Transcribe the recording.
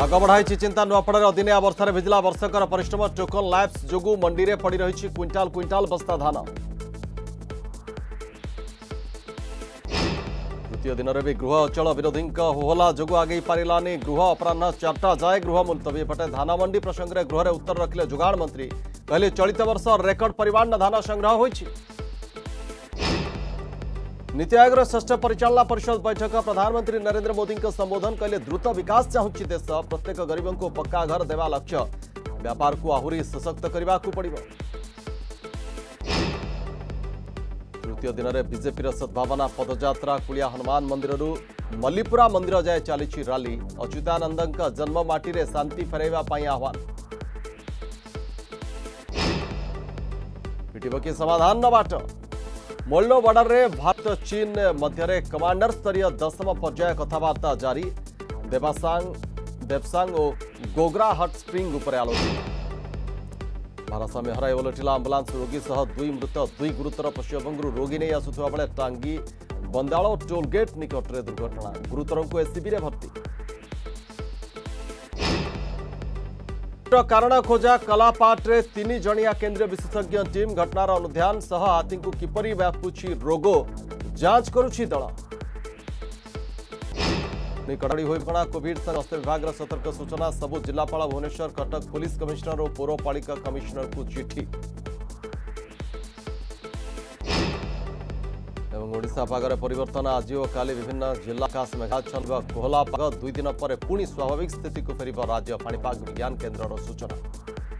पाग बढ़ाई चिंता नुआपड़ार अदिनिया वर्षा भिजिला वर्षकर परिश्रम टोकन लैब्स जोगु मंडी में पड़ रही क्विंटाल क्विंटाल बस्ता धान। तृतीय दिन में भी गृह अचल विरोधी होहला जोगु आगे पारानी गृह अपराह 4टा जाए गृह मुलतवी एपटे धान मंडी प्रसंग में गृह उत्तर रखिले जोगाण मंत्री कहले चलित वर्ष रेकर्ड परिमाण धान संग्रह होइछि। नीति आयोग षष्ठ परिचालना परिषद बैठक प्रधानमंत्री नरेंद्र मोदी संबोधन कहले द्रुत विकास चाहूछि देश प्रत्येक गरीब को पक्का घर देवा लक्ष्य व्यापार को आहुरी सशक्त करने को पड़िबो। तृतीय दिन में बीजेपी सद्भावना पदयात्रा कुलिया हनुमान मंदिर मल्लीपुरा मंदिर जाए चली रैली अच्युतानंद जन्म माटी रे शांति फेरैबा पई आह्वान। पिटिब कि समाधान न बाट मोल्डो बॉर्डर रे भारत चीन मध्य कमांडर स्तरीय 10म पर्याय कथबार्ता जारी देवसांग और गोगरा हट स्प्रिंग उपर आलोचना। भारसाम्य हराई ओलटिला आंबुलांस रोगी सह 2 मृत 2 गुरुतर पश्चिमबंग रोगी नहीं आसुवा बेले टांगी बंदाल टोलगेट निकट में दुर्घटना गुरुतर को एससीबी रे भर्ती। कारण खोजा कलापाट रे 3 जणिया केंद्रीय विशेषज्ञ टीम घटनार अनुध्यान सह हाथी को किपरि व्यापुछि रोग जांच करुछि दल। निकटड़ी होइपणा कोविड स्वास्थ्य विभाग सतर्क सूचना सबु जिलापाल भुवनेश्वर कटक पुलिस कमिश्नर और पौरपालिका कमिश्नर को चिठी। ओडिशा पागर परिवर्तन आज और काली विभिन्न जिला आकाश मेघाच्छन्न कोहला पाग 2 दिन पर पुणी स्वाभाविक स्थिति को फेर राज्य पाणीपाग विज्ञान केन्द्र सूचना।